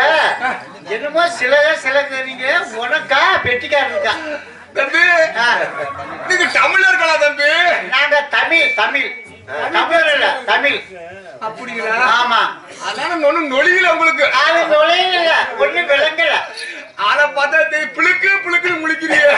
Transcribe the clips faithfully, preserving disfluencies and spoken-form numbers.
என்னமோ சிலக சிலங்க உனக்கா பெட்டிக்கார இருக்கா தம்பி? நீங்க தமிழர்களா தம்பி? நாங்க தமிழ் தமிழ் தமிழ் இல்ல தமிழ். அப்படிங்களா? ஆமா. அதான் ஒண்ணும் நொழியில உங்களுக்கு. அது நொழியில ஒண்ணு விளங்கல. ஆனா பார்த்தா தெரியும் புளுக்கு புளுக்குன்னு முழிக்கிறீங்க.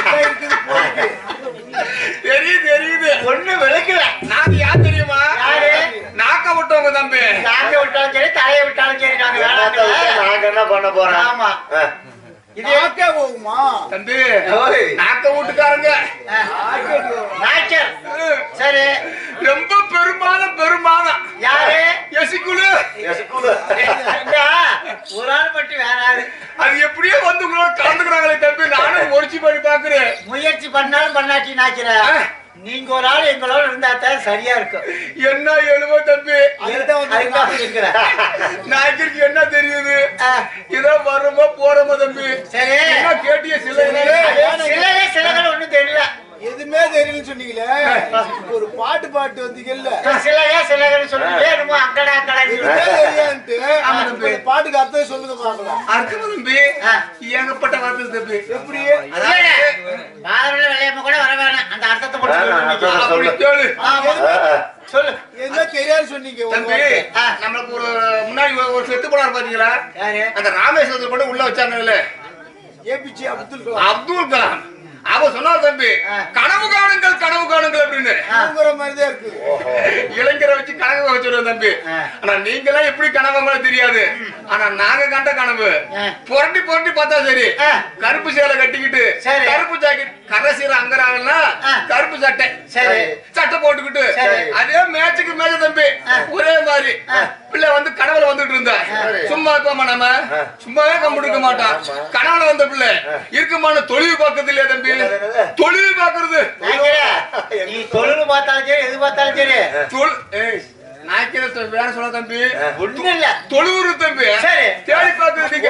தெரியுது தெரியுது. ஒண்ணு விளக்கல. நாங்க யார் தெரியுமா? யாரு? நாக்க விட்டவங்க தம்பி. நாக்க விட்டாலும் சரி தலையை விட்டாலும் சரி நாங்க நாங்க என்ன பண்ண போறோம்? ஆமா. இது நாக்க போகுமா தம்பி? நாக்க வீட்டுக்காரங்க. நாச்சர். சரி. ரொம்ப பெருமானம் பெருமானம். யாரு? எசிக்குழு. எசிக்குழு. ஒரு ஆள் மட்டும் வேற ஆளு. அது எப்படியோ வந்து உங்களோட கலந்துக்கிறாங்களே தம்பி. நானும் முயற்சி பண்ணி பாக்குறேன். முயற்சி பண்ணாலும் பண்ணாட்டி நாக்கிற நீங்க ஒரு ஆள் எங்களோட இருந்தா தான் சரியா இருக்கும். என்ன எழுவ தம்பி? நாய்க்கு என்ன தெரியுது? இதோ வர்றோமா போறோமா தம்பி? சரி. என்ன கேட்டிய சில சிலையே சிலைகள் ஒண்ணும் தெரியல. எதுவுமே தெரியலன்னு சொன்னீங்களே, ஒரு பாட்டு பாட்டு வந்தீங்கல்ல, சிலையே சிலைகள் சொல்லுங்க. அக்கடா அக்கடா தெரியான்ட்டு பாட்டுக்கு அர்த்தம் சொல்லுங்க பாக்கலாம். அர்த்தம் தம்பி ஏகப்பட்ட வார்த்தை தம்பி. எப்படி வெள்ளையம்மா கூட வர வேணாம். அந்த அர்த்தத்தை மட்டும் சொல்லு. என்ன தெரியாது சொன்னீங்க தம்பி. நம்மளுக்கு ஒரு முன்னாடி ஒரு செத்து போனார் பாத்தீங்களா? அந்த ராமேஸ்வரத்துல கூட உள்ள வச்சாங்கல்ல, ஏபிஜே அப்துல் கலாம். அப்துல் கலாம் அவ சொன்னார் தம்பி, கனவு காணுங்கள் கனவு காணுங்கள் அப்படின்னு. மாதிரிதான் இருக்கு. இளைஞரை வச்சு கனவு வச்சிருவோம் தம்பி. ஆனா நீங்களா எப்படி கனவுங்களோ தெரியாது. ஆனா நாங்க கண்ட கனவு புரட்டி புரட்டி பார்த்தா சரி, கருப்பு சேலை கட்டிக்கிட்டு கருப்பு ஜாக்கெட் கரை சீர அங்கறாங்கன்னா கருப்பு சட்டை சட்டை போட்டுக்கிட்டு அதே மேட்சுக்கு மேட்ச தம்பி ஒரே மாதிரி பிள்ளை வந்து கனவுல வந்துட்டு இருந்தா சும்மா இருப்போமா? நம்ம சும்மாவே கம்பிட்டு மாட்டான். கனவுல வந்த பிள்ளை இருக்குமான தொழிவு பார்க்கறது இல்லையா தம்பி? தொழிவு பாக்குறது. நீ தொழில் பார்த்தாலும் சரி எது பார்த்தாலும் சரி நாய்க்கிற வேற சொல்ல தம்பி. ஒண்ணு இல்ல தொழுவுரு தம்பி. தேடி பாக்குறது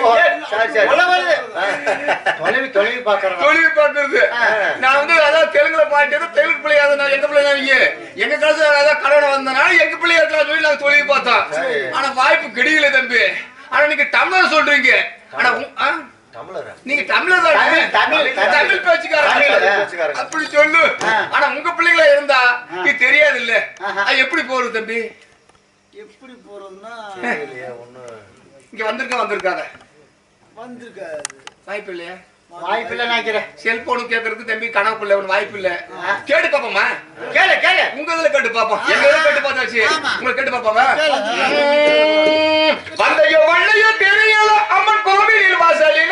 தொழில் பாக்குறது. தொழில் பாக்குறது. நான் வந்து அதாவது தெலுங்குல பாட்டு தெலுங்கு பிள்ளையாத நான் எங்க பிள்ளைங்க எங்க காலத்துல அதாவது கடவுள வந்தனால எங்க பிள்ளையா இருக்கலாம் சொல்லி நாங்க தொழில் பார்த்தோம். ஆனா வாய்ப்பு கிடைக்கல தம்பி. ஆனா நீங்க தமிழர் சொல்றீங்க. ஆனா நீங்க தமிழர் தமிழ் பேச்சுக்காரங்க அப்படி சொல்லு. ஆனா உங்க பிள்ளைங்களா இருந்தா இது தெரியாது இல்ல. எப்படி போறது தம்பி? எப்படி போறதுன்னா இங்க வந்திருக்க வந்திருக்காங்க வந்திருக்காது. வாய்ப்பு இல்லையா? வாய்ப்பு இல்ல நினைக்கிறேன். செல்போனு கேட்கறதுக்கு தம்பி கனவு பிள்ளை வாய்ப்பு இல்ல. கேட்டு பாப்போமா? கேளு கேளு. உங்க இதுல கேட்டு பாப்போம். எங்க இதுல கேட்டு பார்த்தாச்சு. உங்களை கேட்டு பாப்பாங்க. வந்தையோ வள்ளையோ தெரியல அம்மன் கோவிலில் வாசலில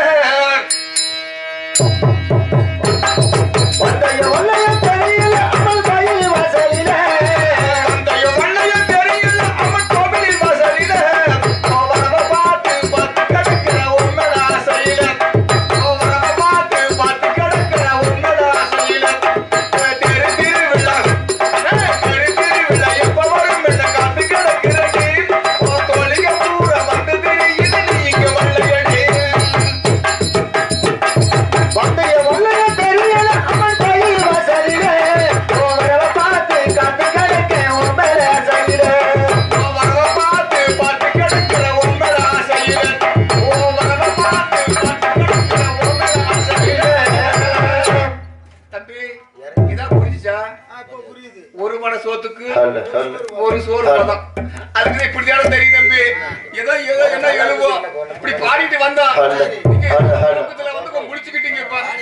வந்தையோ வள்ளையோ தெரியல அம்மன் கோவில் வாசலில வந்தையோ வள்ளையோ தெரியல அம்மன் கோவிலில் வாசலில கோவரவ பார்த்து பார்த்து கிடக்கிற உன்னோட ஆசையில கோவரவ பார்த்து பார்த்து கிடக்கிற உன்னோட ஆசையில திரு திருவிழா திரு திருவிழா எப்ப வரும் என்ன காத்து கிடக்கிறது தோழிக பூரா வந்து தெரியுது நீங்க வள்ளையடி வந்தைய வள்ளைய தெரியல அம்மன் கோயில் வாசலில கோவரவ பார்த்து காத்து கிடக்க உம்மல ஆசையில கோவரவ பார்த்து பார்த்து கிடக்கிற உம்மல ஆசையில கோவரவ பார்த்து பார்த்து கிடக்கிற உம்மல ஆசையில. தம்பி இதா புரிஞ்சுச்சா? புரியுது. ஒரு மன சோத்துக்கு ஒரு சோறு பதம். அதுக்கு இப்படியான தெரியும் தம்பி. ஏதோ ஏதோ என்ன எழுவோம் இப்படி பாடிட்டு வந்தா நீங்க வந்து முடிச்சுக்கிட்டீங்க.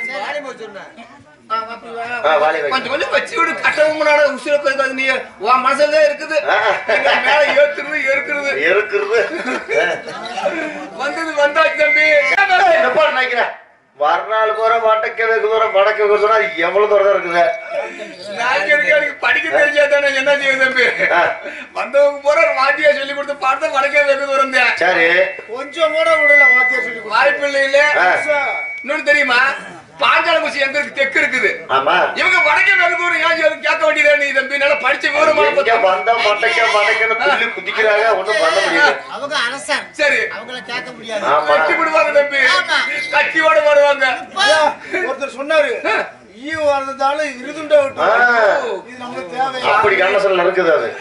கொஞ்சம் கொஞ்சம் வச்சு விடு. கட்டவும்னால உசுர நீ உன் மனசுலதான் இருக்குது. மேல ஏத்துறது ஏற்கிறது இருக்கிறது வந்தது வந்தாச்சு தம்பி. நினைக்கிறேன் மறுநாள் போற வடக்க வெகு தூரம் வடக்க வெகு தூரம் எவ்வளவு தூரம் தான் இருக்குது. எனக்கு படிக்க தெரிஞ்சா தானே என்ன செய்யுது தம்பி? வந்தவங்க போற வாத்தியா சொல்லி கொடுத்து பார்த்தா வடக்க வெகு தூரம் தான். சரி கொஞ்சம் கூட விடல வாத்தியா சொல்லி வாய்ப்பு இல்லை இல்ல. இன்னொன்னு தெரியுமா? பாஞ்சாலங்குச்சி எங்க இருக்கு? தெற்கு இருக்குது. ஆமா இவங்க வடக்கே வெகு தூரம் ஏன் கேட்க வேண்டியதா? நீ தம்பி நல்லா படிச்ச விவரமா வந்தா மட்டைக்க வடக்கன்னு சொல்லி குதிக்கிறாங்க. ஒண்ணும் பண்ண முடியாது. அவங்க அரசன். சரி அவங்கள கேட்க முடியாது. கட்டி விடுவாங்க தம்பி. கட்டியோட வருவாங்க. ஒருத்தர் சொன்னாரு ஈ வரதாலும் இருதுண்டா விட்டு இது நமக்கு தேவை. அப்படி கண்ணசல் இருக்குது அது.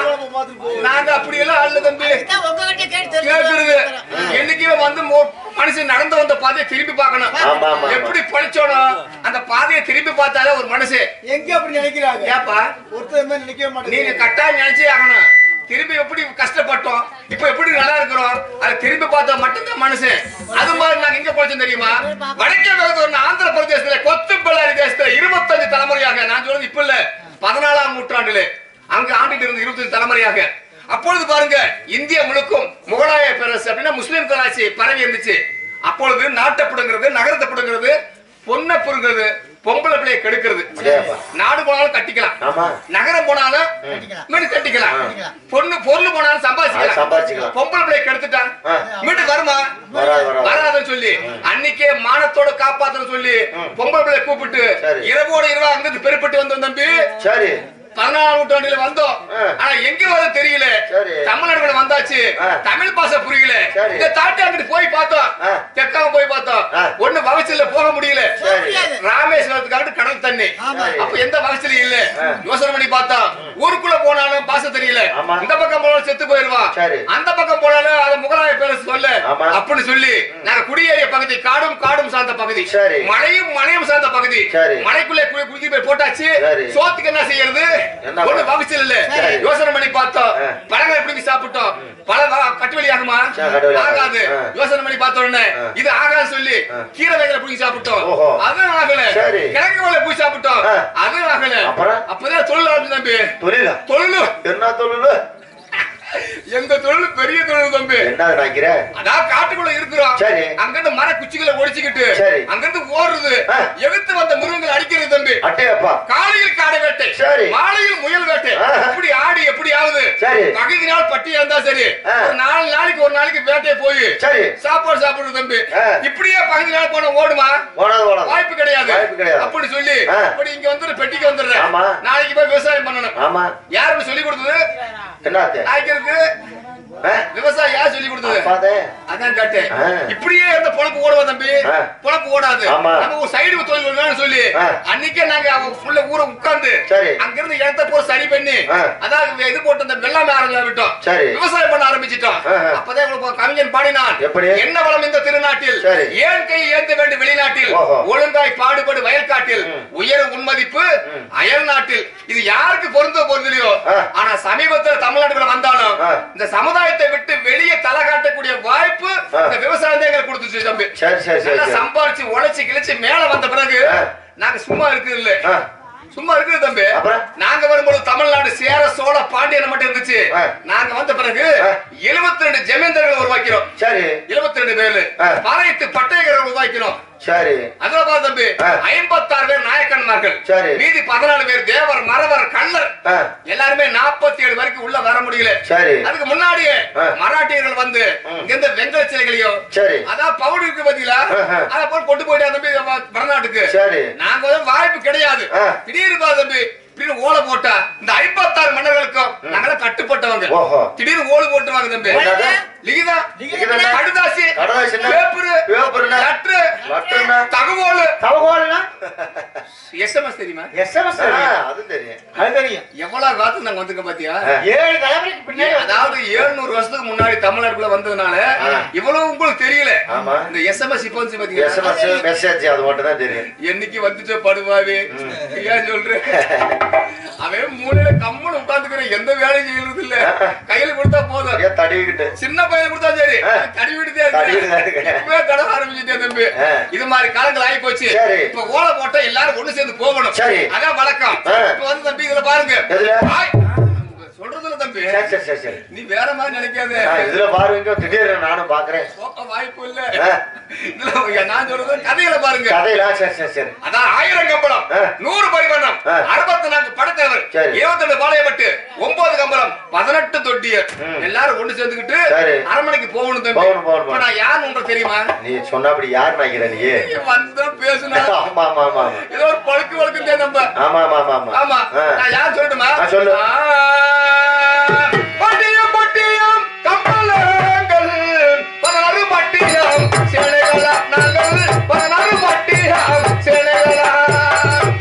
நாங்க அப்படி எல்லாம் அல்ல தம்பி கேக்குறது. என்னைக்குமே வந்து மனுஷன் நடந்து வந்த பாதையை திரும்பி பார்க்கணும். எப்படி படிச்சோனோ அந்த பாதையை திரும்பி பார்த்தாலே ஒரு மனுஷன் எங்க அப்படி நினைக்கிறாங்க. ஏப்பா ஒருத்தருமே நினைக்கவே மாட்டேன். நீங்க கட்டாயம் நினைச்சே ஆகணும். திரும்பி எப்படி கஷ்டப்பட்டோம் இப்ப எப்படி நல்லா இருக்கிறோம் அதை திரும்பி பார்த்தா மட்டும்தான் மனுஷன். அது மாதிரி நாங்க எங்க போச்சோம் தெரியுமா? வடக்கே ஒரு ஆந்திர பிரதேசத்துல கொத்துப்பள்ளாரி தேசத்துல இருபத்தஞ்சு தலைமுறையாக, நான் சொல்றது இப்ப இல்ல பதினாலாம் நூற்றாண்டுல அங்க ஆண்டுட்டு இருந்த இருபத்தஞ்சு தலைமுறையாக. அப்பொழுது பாருங்க இந்தியா முழுக்கும் முகலாய பேரரசு அப்படின்னா முஸ்லிம் கலாச்சி பரவி இருந்துச்சு. அப்பொழுது நாட்டை பிடுங்கிறது, நகரத்தை பிடுங்கிறது, பொண்ணை புடுங்கிறது, பொம்பளை பிள்ளையை கெடுக்கிறது. நாடு போனாலும் கட்டிக்கலாம், நகரம் போனாலும் மீண்டும் கட்டிக்கலாம், பொண்ணு பொருள் போனாலும் சம்பாதிக்கலாம். பொம்பளை பிள்ளையை கெடுத்துட்டான் மீண்டும் வருமா வராதுன்னு சொல்லி அன்னைக்கே மானத்தோட காப்பாத்துன்னு சொல்லி பொம்பளை பிள்ளையை கூப்பிட்டு இரவோட இரவா அங்கிருந்து பெருப்பட்டு வந்தோம் தம்பி. சரி பதினாலாம் நூற்றாண்டுல வந்தோம். ஆனா எங்க வந்து தெரியல. தமிழ்நாடு வந்தாச்சு, தமிழ் பாஷை புரியல. இந்த தாட்டி அங்கிட்டு போய் பார்த்தோம், தெற்காம போய் பார்த்தோம், ஒண்ணு வகச்சில போக முடியல. ராமேஸ்வரத்துக்காக கடல் தண்ணி, அப்ப எந்த வகச்சிலும் இல்ல. யோசனை பண்ணி பார்த்தோம், ஊருக்குள்ள போனாலும் பாஷை தெரியல. இந்த பக்கம் போனாலும் செத்து போயிருவான், அந்த பக்கம் போனாலும் அதை முகலாய பேரரசு சொல்ல அப்படின்னு சொல்லி நாங்க குடியேறிய பகுதி காடும் காடும் சார்ந்த பகுதி, மழையும் மழையும் சார்ந்த பகுதி. மலைக்குள்ளே குடிக்கி போய் போட்டாச்சு. சோத்துக்கு என்ன செய்யறது? ஒண்ணு வகுச்சல் இல்ல. யோசனை பண்ணி பார்த்தோம், பழங்களை பிடிங்கி சாப்பிட்டோம். பல கட்டுவலி ஆகுமா? ஆகாது. யோசனை பண்ணி பார்த்த உடனே இது ஆகாது சொல்லி கீரை வகைகளை பிடிங்கி சாப்பிட்டோம், அதுவும் ஆகல. கிழங்கு வகைகளை பிடிச்சி சாப்பிட்டோம், அதுவும் ஆகல. அப்பதான் தொழில் ஆரம்பிச்சு தம்பி. தொழில் தொழில் என்ன தொழில்? எங்க தொழில் பெரிய தொழில் தம்பி. அதான் காட்டுக்குள்ள இருக்கிறோம், அங்கிருந்து மர குச்சிகளை ஒடிச்சுக்கிட்டு அங்கிருந்து ஓடுறது, எதிர்த்து வந்த மிருகங்கள் அடிக்கிறது தம்பி. காலையில் காடை வேட்டை, மாலையில் முயல் வேட்டை, எப்படி ஆடி எப்படி ஆகுது. பகுதி நாள் பட்டியா இருந்தா சரி, ஒரு நாலு நாளைக்கு ஒரு நாளைக்கு வேட்டையை போய் சாப்பாடு சாப்பிடுறது தம்பி. இப்படியே பகுதி நாள் போன ஓடுமா? வாய்ப்பு கிடையாது. அப்படி சொல்லி அப்படி இங்க வந்து பெட்டிக்கு வந்துடுறேன், நாளைக்கு போய் விவசாயம் பண்ணணும். யாருக்கு சொல்லி கொடுத்தது? விவசாயம் யார் சொல்லி கொடுத்தது? அதான் கேட்டேன். இப்படியே அந்த பொழப்பு ஓடுவோம் தம்பி, பொழப்பு ஓடாது. நம்ம ஒரு சைடு தொழில் சொல்லி அன்னைக்கே நாங்க ஃபுல்ல ஊரை உட்கார்ந்து அங்கிருந்து இடத்த போ சரி பண்ணி அதான் இது போட்டு அந்த வெள்ளாமை ஆரம்பிச்சு விட்டோம், விவசாயம் பண்ண ஆரம்பிச்சிட்டோம். அப்பதான் கவிஞன் பாடினான், என்ன வளம் இந்த திருநாட்டில், ஏன் கை ஏந்த வேண்டும் வெளிநாட்டில், ஒழுங்காய் பாடுபடு வயல்காட்டில், உயர் உன்மதிப்பு அயல் நாட்டில். இது யாருக்கு பொருந்தோ பொருந்தலையோ, ஆனா சமீபத்தில் தமிழ்நாட்டுக்குள்ள வந்தாலும் இந்த சமுதாயத்தை விட்டு வெளியே தலை காட்டக்கூடிய வாய்ப்பு இந்த விவசாயம் தான் எங்களுக்கு கொடுத்துச்சு தம்பி. சம்பாரிச்சு உழைச்சு கிழிச்சு மேல வந்த பிறகு நாங்க சும்மா இருக்குது இல்ல, சும்மா இருக்குது தம்பி. நாங்க வரும்போது தமிழ்நாடு சேர சோழ பாண்டியன் மட்டும் இருந்துச்சு. நாங்க வந்த பிறகு எழுபத்தி ரெண்டு ஜமீன்தார்கள் உருவாக்கிறோம், எழுபத்தி ரெண்டு பேரு பறையத்து பட்டயகர்கள் உருவாக்கிறோம். சரி அதுல தம்பி ஐம்பத்தி ஆறு பேர் நாயக்கன்மார்கள், மீதி பதினாலு பேர் தேவர் மறவர் கள்ளர். எல்லாருமே நாற்பத்தி ஏழு வரைக்கும் உள்ள வர முடியல. அதுக்கு முன்னாடியே மராட்டியர்கள் வந்து இங்க வெங்கல சிலைகளையோ அதான் பவுடர் இருக்கு பாத்தீங்களா, அதை போய் கொண்டு போயிட்டா தம்பி வடநாட்டுக்கு. நாங்க வாய்ப்பு கிடையாது. திடீர்னு தம்பி திடீர்னு ஓலை போட்டா இந்த ஐம்பத்தாறு மன்னர்களுக்கும் நாங்கள கட்டுப்பட்டவங்க. திடீர்னு ஓலை போட்டுருவாங்க தம்பி. லிகிதா கடுதாசி பேப்பர் லெட்டர் தகவல் தகவல்னா எஸ்எம்எஸ் தெரியுமா? எஸ்எம்எஸ் அது தெரியும், அது தெரியும். எவ்வளவு காத்து நாங்க வந்துக்க பாத்தியா? ஏழு தலைமுறைக்கு பின்னாடி, அதாவது எழுநூறு வருஷத்துக்கு முன்னாடி தமிழ்நாட்டுக்குள்ள வந்ததுனால இவ்வளவு உங்களுக்கு தெரியல. இந்த எஸ்எம்எஸ் இப்ப வந்து பாத்தீங்கன்னா எஸ்எம்எஸ் மெசேஜ் அது மட்டும் தான் தெரியும். என்னைக்கு வந்துச்சோ படுவாவே ஏன் சொல்றேன், அவன் மூலையில கம்முன்னு உட்கார்ந்துக்கிற எந்த வேலையும் செய்யறது இல்ல, கையில கொடுத்தா போதும் தடவிக்கிட்டு, சின்ன பையன் கொடுத்தா சரி தடவிக்கிட்டே இப்பவே தடவை ஆரம்பிச்சுட்டே தம்பி. இது மாதிரி காலங்கள் ஆகி போச்சு. இப்ப ஓலை போட்டா எல்லாரும் ஒண்ணு சேர்ந்து போகணும், அதான் வழக்கம். இப்ப வந்து தம்பி இதுல பாருங்க சொல்றதுல தம்பி நீ வேற மாதிரி நினைக்காத, இதுல பாருங்க திடீர்னு நானும் பாக்குறேன் வாய்ப்பு இல்ல. இதுல நான் சொல்றது கதையில பாருங்க, அதான் ஆயிரம் கம்பளம் நூறு பரிமாணம் அறுபத்தி நான்கு படத்தேவர் இருபத்தி ரெண்டு பாளையப்பட்டு ஒன்பது கம்பளம் பதினெட்டு தொட்டியர் எல்லாரும் ஒண்ணு சேர்ந்துக்கிட்டு அரண்மனைக்கு போகணும் தம்பி. நான் யார் உங்களுக்கு தெரியுமா? நீ சொன்ன அப்படி யார் நினைக்கிற நீ வந்து பேசுனா ஏதோ ஒரு பழுக்கு வழக்கு நம்ம. ஆமா ஆமா ஆமா ஆமா நான் யார் சொல்லட்டுமா? சொல்லு. பட்டியம் பட்டியம் கம்பளங்கள் பதினாறு பட்டியம் சேலைகளா நாங்கள் பதினாறு பட்டியம் சேலைகளா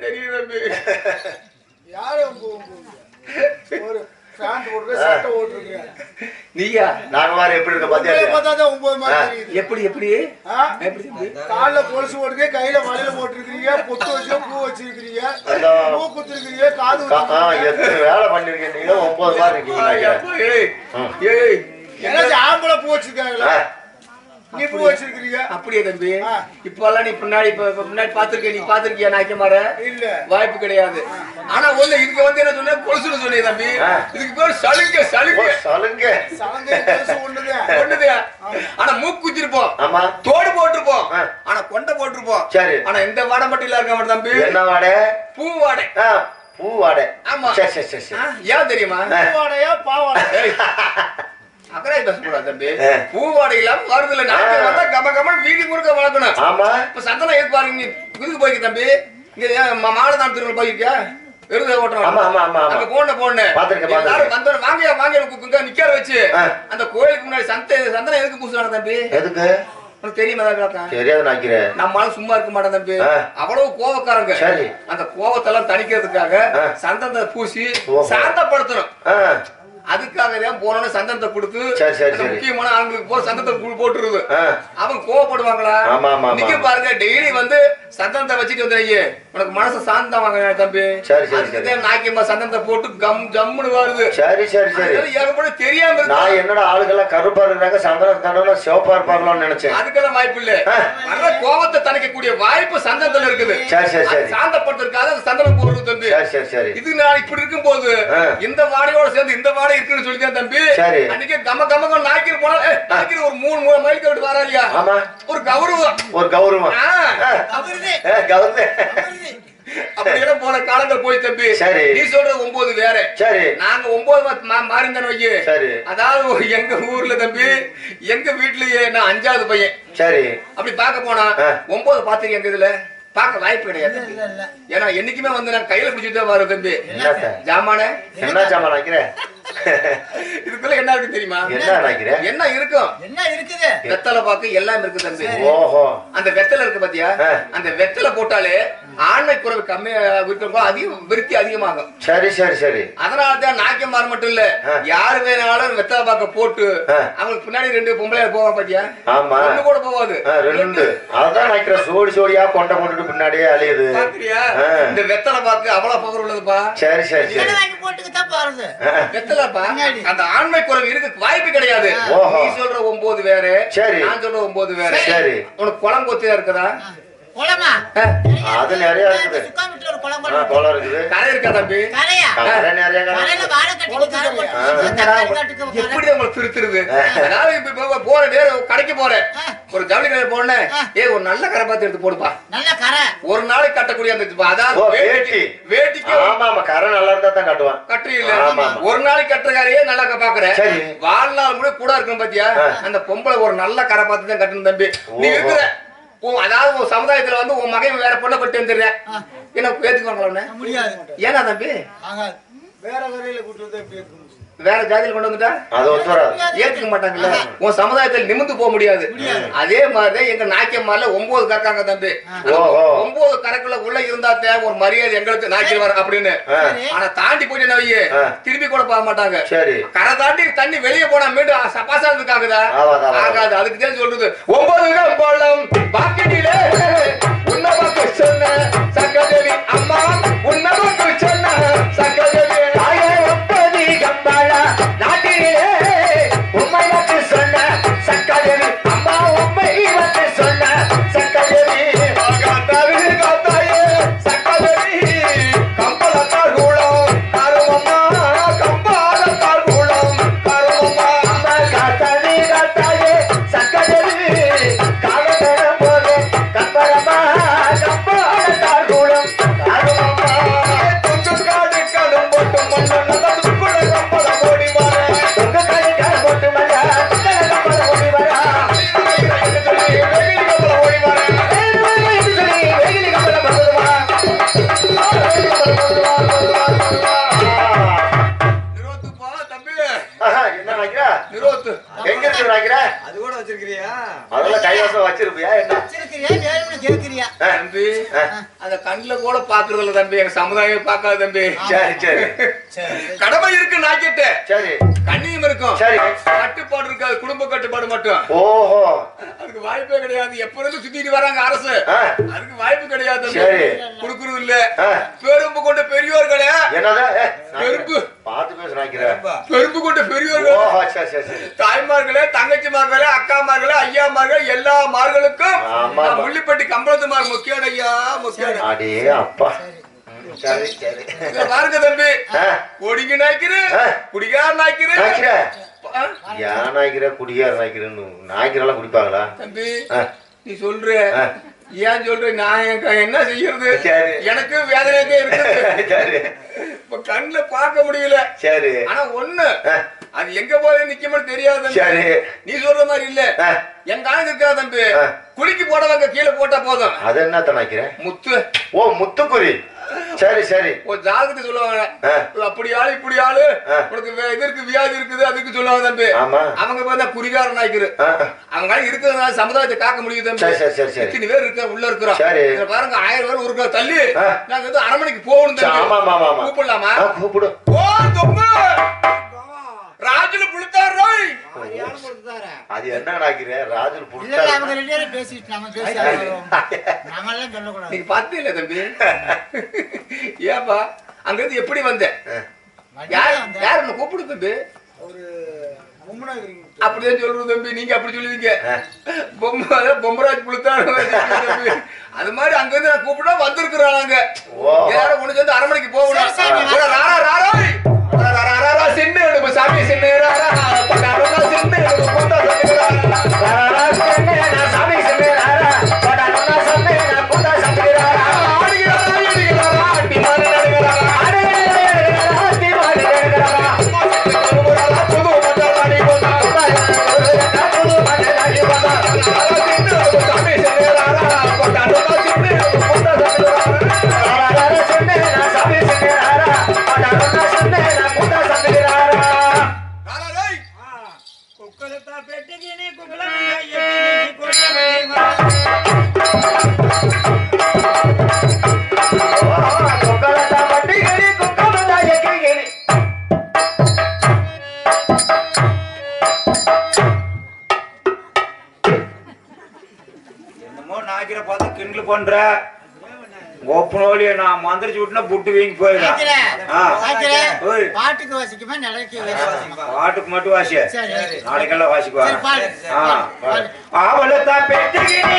தெரியும் தம்பி. யாரும் ஒரு பேண்ட் போட்டு சட்டை ஓட்டுறீங்க நீயா? நாங்க வேற எப்படி இருக்க பாத்தியா? பார்த்தாதான் ஒன்பது மாதிரி தெரியுது. எப்படி எப்படி எப்படி கால்ல கொலுசு போட்டுக்க, கையில வளையல போட்டுருக்கீங்க, பொத்து வச்சு பூ வச்சிருக்கீங்க, பூ குத்துருக்கீங்க, காது எத்தனை வேலை பண்ணிருக்கீங்க நீங்க? ஒன்பது மாதிரி இருக்கீங்க. ஏதாச்சும் ஆம்பளை பூ வச்சிருக்காங்களா? நீ பூ வச்சிருக்கீங்க? அப்படியே தம்பி. இப்பெல்லாம் நீ பின்னாடி முன்னாடி பாத்துருக்க, நீ பாத்துருக்கியா நாய்க்கமார? இல்ல, வாய்ப்பு கிடையாது. ஆனா ஒண்ணு இதுக்கு வந்து என்ன சொன்ன, கொலுசுன்னு சொன்னீங்க தம்பி. இதுக்கு பேர் சலுங்க. சலுங்க சலுங்க சலுங்க ஒண்ணுதான் ஒண்ணுதான். ஆனா மூக்கு குச்சிருப்போம், ஆமா, தோடு போட்டிருப்போம், ஆனா கொண்டை போட்டிருப்போம். சரி. ஆனா இந்த வாடை மட்டும் இல்ல இருக்க மாட்டேன் தம்பி. என்ன வாடை? பூ வாடை. பூ வாடை. ஆமா. சரி சரி சரி. ஏன் தெரியுமா? பூ வாடையா பாவாடை? அக்கறை பேசக்கூடாது தம்பி. பூவாடை இல்லாம வருதுல நாக்கு வந்தா கம கம வீதி முழுக்க வளர்க்கணும். ஆமா. இப்ப சந்தனம் எதுக்கு பாருங்க, நீ இதுக்கு போய்க்க தம்பி. இங்க மாலை தான் திரும்ப போயிருக்கியா? வெறுத ஓட்டுறோம். ஆமா ஆமா ஆமா. அங்க போன போன பாத்துக்க எல்லாரும் வந்தோம். வாங்கயா வாங்க நிக்கார வச்சு அந்த கோயிலுக்கு முன்னாடி சந்தை சந்தனம் எதுக்கு பூசுறாங்க தம்பி? எதுக்கு உனக்கு தெரியுமா? தெரியாது நினைக்கிறேன். நம்மளால சும்மா இருக்க மாட்டேன் தம்பி. அவ்வளவு கோவக்காரங்க. அந்த கோவத்தெல்லாம் தணிக்கிறதுக்காக சந்தனத்தை பூசி சாந்தப்படுத்தணும். அதுக்காக தான் போனோன்னு சந்தனத்தை கொடுத்து முக்கியமான ஆண்களுக்கு போ சந்தனத்தை போட்டுருது. அவங்க கோவப்படுவாங்களா? நீங்க பாருங்க, டெய்லி வந்து சந்தனத்தை வச்சுட்டு வந்து உனக்கு மனசு சாந்தம் வாங்க தம்பி. நாக்கியம்மா சந்தனத்தை போட்டு கம் ஜம்முன்னு வருது. சரி சரி சரி. ஏகப்பட தெரியாம நான் என்னோட ஆளுகெல்லாம் கருப்பா இருக்காங்க, சந்தனம் தடவை சிவப்பா இருப்பாங்களான்னு நினைச்சேன். அதுக்கெல்லாம் வாய்ப்பு இல்ல. நல்ல கோவத்தை தணிக்கக்கூடிய வாய்ப்பு சந்தனத்துல இருக்குது. சரி சரி சரி. சாந்தப்படுத்துறதுக்காக சந்தனம் போடுறது தம்பி. சரி சரி சரி. இது நான் இப்படி இருக்கும் போது இந்த வாடையோட சேர்ந்து இந்த வாடை இருக்குன்னு சொல்லிட்டேன் தம்பி. அன்னைக்கு கம கம நாய்க்கு போனா நாய்க்கு ஒரு மூணு மூணு மைலுக்கு விட்டு வரா இல்லையா? ஒரு கௌரவம். ஒரு கௌரவம். அப்படியெல்லாம் போன காலங்கள் போய் தம்பி. நீ சொல்றது ஒன்பது வேற. சரி. நாங்க ஒன்பது மாறிந்தன வைக்க. சரி. அதாவது எங்க ஊர்ல தம்பி, எங்க வீட்லயே நான் அஞ்சாவது பையன். சரி. அப்படி பார்க்க போனா ஒன்பது பாத்துருக்கேன். எங்க இதுல பார்க்க வாய்ப்பு கிடையாது. ஏன்னா என்னைக்குமே வந்து நான் கையில பிடிச்சிட்டு தான் வரும் தம்பி. ஜாமான என்ன ஜாமான வைக்கிறேன்? இதுக்குள்ள என்ன இருக்கு தெரியுமா? என்ன நினைக்கிறேன்? என்ன இருக்கும்? என்ன இருக்குது? வெத்தலை பாக்கு எல்லாம் இருக்கு தம்பி. ஓஹோ. அந்த வெத்தலை இருக்கு பாத்தியா? அந்த வெத்தலை போட்டாலே ஆண்மை குறைவு கம்மியா இருக்கும், அதிகம் விருத்தி அதிகமாகும். சரி சரி சரி. அதனாலதான் நாக்கியமார் மட்டும் இல்ல, யாரு வேணாலும் வெத்தலை பாக்க போட்டு அவங்களுக்கு பின்னாடி ரெண்டு பொம்பளையா போவா பாத்தியா? ஆமா. ஒண்ணு கூட போவாது. ரெண்டு. அதான் நினைக்கிற சோடி சோடியா கொண்டை போட்டுட்டு பின்னாடியே அலையுது. பாத்தியா? இந்த வெத்தலை பாக்கு அவ்வளவு பவர் உள்ளதுப்பா. சரி சரி சரி. போட்டுக்கிட்டா பாருங்க. வெத்தலை அந்த ஆண்மை குறைவு இருக்கு வாய்ப்பு கிடையாது. நீ சொல்ற ஒன்பது வேற, நான் சொல்ற ஒன்பது வேற. சரி. உனக்கு குளம் கொத்தியா இருக்குதா? குளமா? அது நிறைய இருக்குது. சுக்காமிட்டுல ஒரு குளம் போல குளம் இருக்குது. கரை இருக்கா தம்பி? கரையா? கரை நிறைய கரையில வாழை கட்டி கரை போட்டு எப்படி உங்களுக்கு திருத்துறது? அதாவது இப்ப போற நேரம் கடைக்கு போறேன், ஒரு ஜவுளி கடையில போனே, ஏய் ஒரு நல்ல கரை பார்த்து எடுத்து போடுப்பா. நல்ல கரை ஒரு நாளைக்கு கட்டக்கூடிய அந்த அதாவது வேட்டி வேட்டிக்கு. ஆமா ஆமா, கரை நல்லா இருந்தா தான் கட்டுவான். கட்டுறீ இல்ல? ஒரு நாளைக்கு கட்டுற கரையே நல்லா பாக்குறேன். வாழ்நாள் கூட கூட இருக்கணும் பாத்தியா? அந்த பொம்பளை ஒரு நல்ல கரை பார்த்து தான் கட்டணும் தம்பி. நீ இருக்கிற அதாவது ஒரு சமுதாயத்துல வந்து உன் மகன் வேற பொண்ணை கொண்டு வந்துடுறேன், என்ன ஏத்துக்குவாங்களா? முடியாது. ஏன்னா தம்பி வேற வரையில கூட்டுறது எப்படி இருக்கும்? வேற ஜாதியில கொண்டு வந்துட்டா அது ஏத்துக்க மாட்டாங்கல்ல. உன் சமுதாயத்தில் நிமிந்து போக முடியாது. அதே மாதிரிதான் எங்க நாக்கியம்மால ஒன்பது கறக்காங்க தம்பி. ஒன்பது கறக்குள்ள உள்ள இருந்தா தேவை ஒரு மரியாதை எங்களுக்கு நாக்கியவர் அப்படின்னு. ஆனா தாண்டி போயிட்டு என்ன வைய திருப்பி கூட போக மாட்டாங்க. கரை தாண்டி தண்ணி வெளியே போனா மீண்டும் சப்பாசானதுக்கு ஆகுதா? ஆகாது. அதுக்கு தான் சொல்றது ஒன்பது பழம் பாக்கெட்டிலே உன்னவாக்கு சொன்ன சக்கரதேவி அம்மா, உன்னவாக்கு சொன்ன சக்கரதேவி நாட்டிலே உண்மை வந்து சொன்ன சக்கரதேவி அம்மா, உண்மை வந்து சொன்ன சக்கரதேவி காத்தாவே காத்தாயே சக்கரதேவி கம்பளத்தார் கூடம் கருவம்மா, கம்பாலத்தார் கூடம் கருவம்மா. அம்மா காத்தாவே காத்தாயே சக்கரதேவி காலத்தோட போது கம்பளமா கம்பாலத்தார் கண்ணுல கூட பாக்குறது இல்ல தம்பி, எங்க சமுதாயம் பாக்காது தம்பி. சரி சரி கடமை இருக்கு நாய்க்கிட்ட, சரி கண்ணியம் இருக்கும், சரி கட்டுப்பாடு இருக்காது, குடும்ப கட்டுப்பாடு மட்டும். ஓஹோ அதுக்கு வாய்ப்பே கிடையாது. எப்ப இருந்து சுத்திட்டு வராங்க அரசு, அதுக்கு வாய்ப்பு கிடையாது. குடுக்குறது இல்ல. பெரும்பு கொண்ட பெரியோர்களே, என்னதா பெரும்பு பார்த்து பேசுறாங்க, பெரும்பு கொண்ட பெரியோர்கள், தாய்மார்களே, தங்கச்சிமார்களே, அக்காமார்களே, ஐயாமார்களே, எல்லா மார்களுக்கும் முள்ளிப்பட்டி கம்பளத்து மார் முக்கியம் ஐயா, முக்கியம். அடே அப்பா சரி சரி பாருங்க தம்பி, கொடிங்க நாய்க்கிற, குடிகார நாய்க்கிற, ஏன் நாய்க்கிற குடிகார நாய்க்கிறன்னு நாய்க்கிறெல்லாம் குடிப்பாங்களா தம்பி? நீ சொல்ற, ஏன் சொல்ற, நான் என்ன செய்யறது, எனக்கு வேதனையே இருக்குது. இப்ப கண்ணுல பார்க்க முடியல. சரி, ஆனா ஒண்ணு, அது எங்க போய் நிக்கும்னு தெரியாது. நீ சொல்ற மாதிரி இல்ல, என் காலம் இருக்கா தம்பி, குளிக்கு போடவங்க கீழே போட்டா போதும். அது என்ன தனாக்கிற முத்து? ஓ முத்துக்குறி. சரி சரி, ஒரு ஜாதகத்தை சொல்லுவாங்க, அப்படி ஆளு இப்படி ஆளு, உனக்கு இதற்கு வியாதி இருக்குது அதுக்கு சொல்லுவாங்க தம்பி. அவங்க பார்த்தா குடிகாரன் ஆயிக்குது, அவங்க இருக்கிறதுனால சமுதாயத்தை காக்க முடியுது தம்பி. இத்தனை பேர் இருக்க உள்ள இருக்கிறோம் பாருங்க, ஆயிரம் பேர் ஒரு தள்ளி நாங்க வந்து அரண்மனைக்கு போகணும். கூப்பிடலாமா? கூப்பிடு. ராஜுல புளுத்தார் ராய், அது என்ன நாக்கிற ராஜுல புளுத்தார்? அவங்க ரெண்டு பேரும் பேசிட்டு நாம பேசலாம், நாம எல்லாம் சொல்ல கூடாது. நீங்க பாத்தே இல்ல தம்பி? ஏப்பா அங்க இருந்து எப்படி வந்த? யார் யார் என்ன கூப்பிடு தம்பி? ஒரு அப்படிதான் சொல்றது தம்பி. நீங்க அப்படி சொல்லுவீங்க, பொம்மை பொம்மராஜ் புளுத்தார் தம்பி. அது மாதிரி அங்க இருந்து நான் கூப்பிட்டா வந்திருக்கிறாங்க. யாரும் ஒண்ணு சேர்ந்து அரண்மனைக்கு போகணும். ராரா ராராய் சின்ன எடுப்பு சாமி, சின்ன சின்ன எடுப்பு கூட்டா சாமி, சின்ன கூட்டா சாப்பிடுறாரா, பண்ற கோப்பனோலிய நான் மந்திரிச்சு விட்டுனா புட்டு வீங்கி போயிடும். பாட்டுக்கு வாசிக்குமா? பாட்டுக்கு மட்டும் வாசிய, நாளைக்கெல்லாம் வாசிக்குவா. அவளத்தான் பெற்றுகினே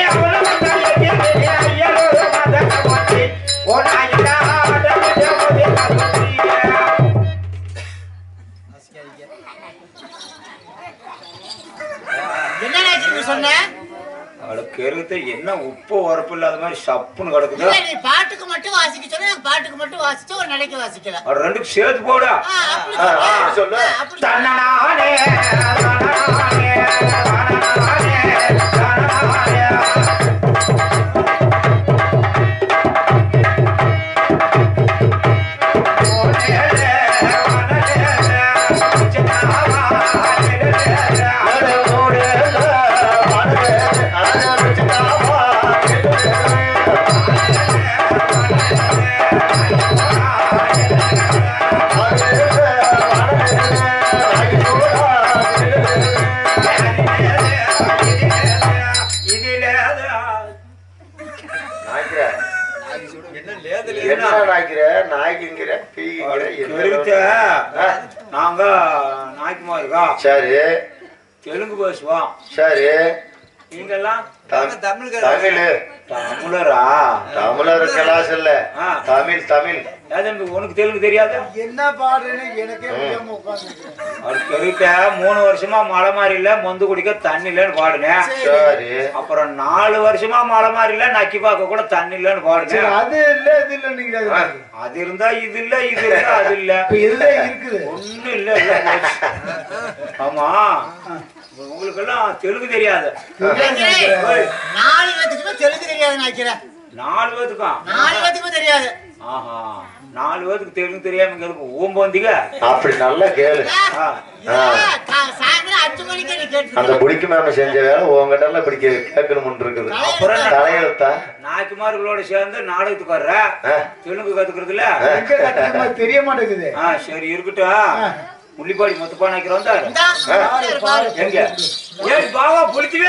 என்ன சொன்ன? அவளுக்கு கருத்து என்ன உப்பு உரப்பு இல்லாத மாதிரி சப்புன்னு கிடக்குது. நீ பாட்டுக்கு மட்டும் வாசிக்க சொன்னா பாட்டுக்கு மட்டும் வாசிச்சா ஒரு நடைக்கு வாசிக்கலாம். ஒரு ரெண்டுக்கு சேர்த்து போடா சொல்லு. தன்னனானே தன்னனானே நாங்க நாய்க்குமா இருக்கா? சரி, தெலுங்கு பேசுவோம். சரி, நீங்கெல்லாம் தமிழ் தமிழரா? தமிழர் கிளாஸ் இல்ல, தமிழ் தமிழ். உனக்கு தெலுங்கு தெரியாது? என்ன பாடுறேன்னு எனக்கே மூணு வருஷமா மழை மாதிரி இல்ல, மொந்து குடிக்க தண்ணி இல்லன்னு பாடுனேன். சரி, அப்புறம் நாலு வருஷமா மழை மாதிரி இல்ல, நக்கி பார்க்க கூட தண்ணி இல்லன்னு பாடுனேன். அது இல்ல இது இல்ல, நீங்க அது இருந்தா இது இல்ல, இது இருந்தா அது இல்ல, இருக்குது ஒண்ணு இல்ல. ஆமா, உங்களுக்கு எல்லாம் தெலுங்கு தெரியாது. நாலு பேத்துக்கு தெலுங்கு தெரியாது நினைக்கிறேன். நாலு பேத்துக்கும் நாலு பேத்துக்கும் தெரியாது. ஆஹா நாலு பேருக்கு தெரியும் தெரியாம இருக்கு ஊம்பந்திங்க அப்படி நல்லா கேளு. அந்த புடிக்கு மேம செஞ்ச வேலை உங்ககிட்ட எல்லாம் இப்படி கேட்கணும்னு இருக்குது. அப்புறம் தலையெழுத்தா நாய்க்குமார்களோட சேர்ந்து நாடகத்துக்கு வர்ற தெலுங்கு கத்துக்கிறதுல தெரிய மாட்டேங்குது. ஆஹ் சரி இருக்கட்டும். முள்ளிப்பாடி மொத்தப்பா நினைக்கிறோம் எங்க ஏன் பாவா புளிச்சுவே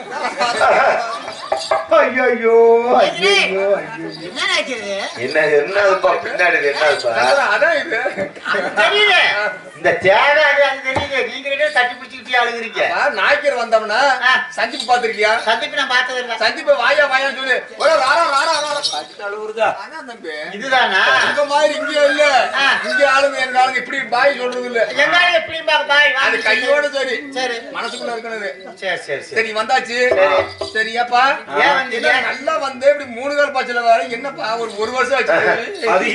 ஐயோ ஐயோ என்ன என்னதுப்பா பின்னாடி என்னதுப்பா அதான் இது தெரியுது இந்த தேவை அது அது தெரியுது. நீங்க தட்டி பிடிச்சிக்கிட்டே அழுகுறீங்க. நாய்க்கர் வந்தோம்னா சந்திப்பு பாத்திருக்கியா? சந்திப்பு நான் பார்த்தது இல்ல. சந்திப்பு வாயா வாயான்னு சொல்லு. ராரா ராரா ராரா அழுகுறதா அதான் தம்பி. இதுதானா இந்த மாதிரி இங்கே இல்ல. இங்க ஆளுங்க எங்க ஆளுங்க இப்படி பாய் சொல்றது இல்ல. எங்காலும் எப்படி பாய் அது கையோட சரி சரி மனசுக்குள்ள இருக்கணுது. சரி சரி சரி வந்தாச்சு. சரியாப்பா நல்லா வந்து இப்படி மூணு கால் பாய்ச்சல வர என்னப்பா ஒரு ஒரு வருஷம் ஆச்சு. அது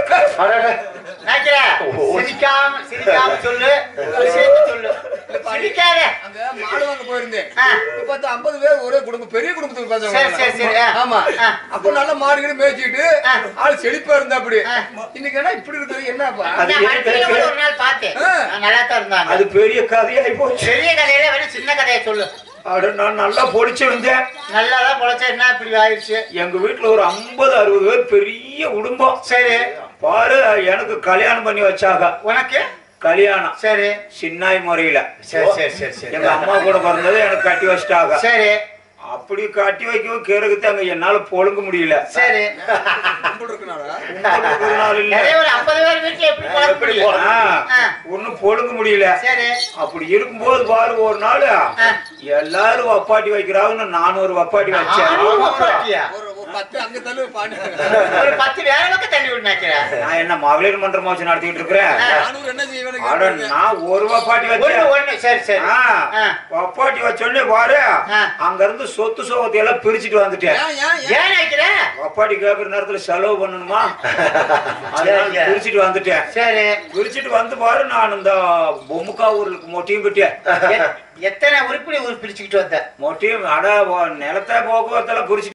சிரிக்காம சிரிக்காம சொல்லு சொல்லு சிரிக்காத. அங்க மாடு வாங்க போயிருந்தேன். பத்து ஐம்பது பேர் ஒரே குடும்பம் பெரிய குடும்பத்துக்கு. ஆமா அப்ப நல்ல மாடுகளை மேய்ச்சிட்டு ஆள் செழிப்பா இருந்தா அப்படி. இன்னைக்கு என்ன இப்படி இருக்குது என்னப்பா? ஒரு நாள் பார்த்தேன் நல்லா தான் இருந்தாங்க. அது பெரிய கதையாய் போச்சு. பெரிய கதையில வேணும் சின்ன கதையை சொல்லு. அட நான் நல்லா பொடிச்சிருந்தேன். நல்லாதான் பொழைச்சா என்ன இப்படி ஆயிடுச்சு? எங்க வீட்டுல ஒரு ஐம்பது அறுபது பேர் பெரிய குடும்பம். சரி பாரு எனக்கு கல்யாணம் பண்ணி வச்சாங்க. உனக்கு கல்யாணம் சரி சின்னாய் முறையில. சரி சரி சரி சரி எங்க அம்மா கூட பிறந்தது எனக்கு கட்டி வச்சிட்டாங்க. சரி அப்படி கட்டி வைக்கவும் கேருக்கு அங்க என்னால பொழுங்க முடியல. சரி ஒன்னும் பொழுங்க முடியல. அப்படி இருக்கும்போது பாரு ஒரு நாள் எல்லாரும் வப்பாட்டி வைக்கிறாங்கன்னு நானும் ஒரு வப்பாட்டி வச்சேன். நான் என்ன மகளிர் மன்றம் வச்சு நடத்திட்டு இருக்கிறேன். நான் ஒரு வப்பாட்டி வச்சேன். வப்பாட்டி வச்சோடனே பாரு அங்க இருந்து சொத்து சோகத்தை எல்லாம் பிரிச்சுட்டு வந்துட்டேன். வப்பாட்டி கேட்கிற நேரத்துல செலவு பண்ணணுமா பிரிச்சுட்டு வந்துட்டேன். சரி பிரிச்சுட்டு வந்து பாரு நான் இந்த பொம்முக்கா ஊருக்கு மொட்டையும் கட்டியேன். எத்தனை உருப்படி பிரிச்சுக்கிட்டு வந்த மொட்டையும் அட நிலத்தை போக்குவரத்தெல்லாம் பிரிச்சு